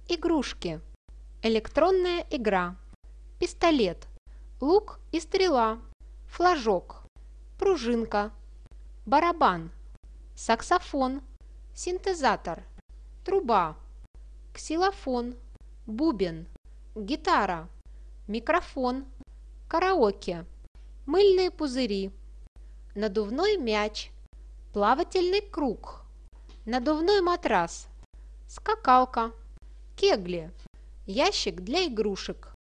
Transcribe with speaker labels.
Speaker 1: Игрушки. Электронная игра. Пистолет. Лук и стрела. Флажок. Пружинка. Барабан. Саксофон. Синтезатор. Труба. Ксилофон. Бубен. Гитара. Микрофон. Караоке. Мыльные пузыри. Надувной мяч. Плавательный круг. Надувной матрас. Скакалка. Кегли. Ящик для игрушек.